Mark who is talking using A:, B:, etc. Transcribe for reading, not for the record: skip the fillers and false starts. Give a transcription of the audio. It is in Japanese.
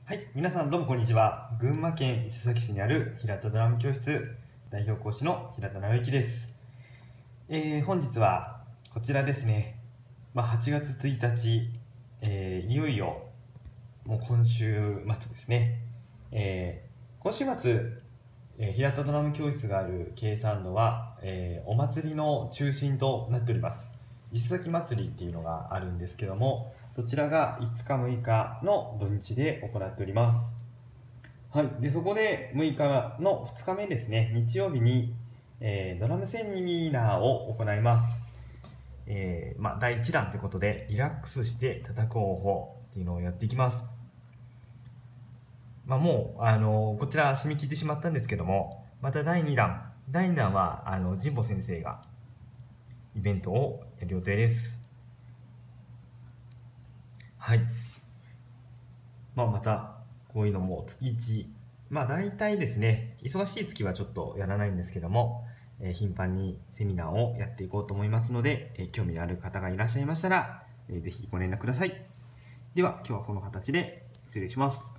A: はい、皆さんどうもこんにちは。群馬県伊勢崎市にある平田ドラム教室代表講師の平田直之です。本日はこちらですね。8月1日、いよいよもう今週末ですね。今週末、平田ドラム教室がある計算路は、お祭りの中心となっております。伊勢崎祭りっていうのがあるんですけども、そちらが5日6日の土日で行っております。はい、でそこで6日の2日目ですね、日曜日に、ドラムセミナーを行います。第1弾ということで、リラックスして叩く方法っていうのをやっていきます。もうこちら締め切ってしまったんですけども、また第2弾は神保先生がイベントをやる予定です。はい。またこういうのも月1、大体ですね、忙しい月はちょっとやらないんですけども、頻繁にセミナーをやっていこうと思いますので、興味のある方がいらっしゃいましたら、ぜひご連絡ください。では今日はこの形で失礼します。